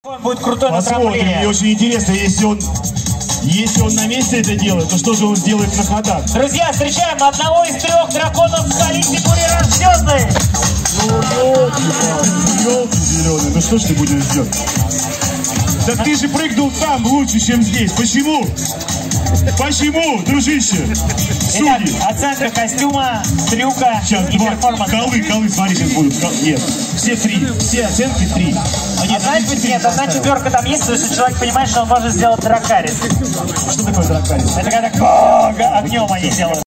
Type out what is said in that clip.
Будет крутой на Посмотрим, трамплине. мне очень интересно, если он на месте это делает, то что же он сделает на ходах? Друзья, встречаем одного из 3 драконов столицы бурерожденной. Ёлки зеленые, ну что ж ты будешь делать? Так ты же прыгнул там лучше, чем здесь. Почему? Почему, дружище? Итак, Судьи. оценка костюма, трюка Сейчас и два. перформанса. Колы, смотри, сейчас будут. Нет, все 3. Все оценки 3. Нет, одна 4 там есть, если человек понимает, что он может сделать дракарис. Что такое дракарис? Это когда огнем они делают.